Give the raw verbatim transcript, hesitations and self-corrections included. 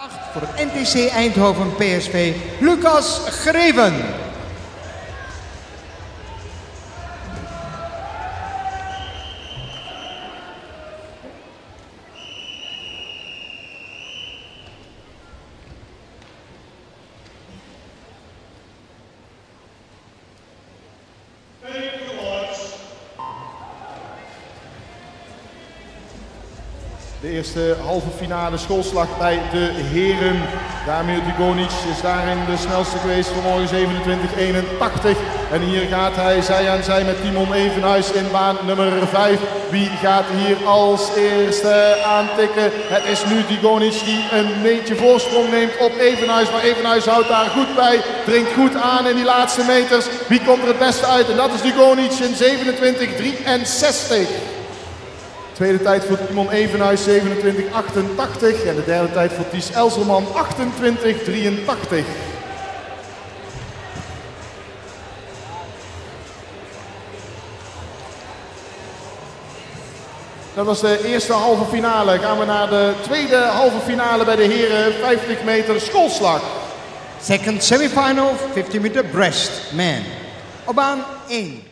Voor het N T C Eindhoven P S V, Lucas Greven. De eerste halve finale schoolslag bij de heren. Damir Dugonic is daarin de snelste geweest vanmorgen, zevenentwintig eenentachtig. En hier gaat hij zij aan zij met Timon Evenhuis in baan nummer vijf. Wie gaat hier als eerste aantikken? Het is nu Dugonic die een beetje voorsprong neemt op Evenhuis. Maar Evenhuis houdt daar goed bij, dringt goed aan in die laatste meters. Wie komt er het beste uit? En dat is Dugonic in zevenentwintig drieënzestig. Tweede tijd voor Timon Evenhuis zevenentwintig achtentachtig en de derde tijd voor Ties Elserman achtentwintig drieëntachtig. Dat was de eerste halve finale. Gaan we naar de tweede halve finale bij de heren vijftig meter schoolslag. Second semifinal, fifty meter breast man. Op baan één.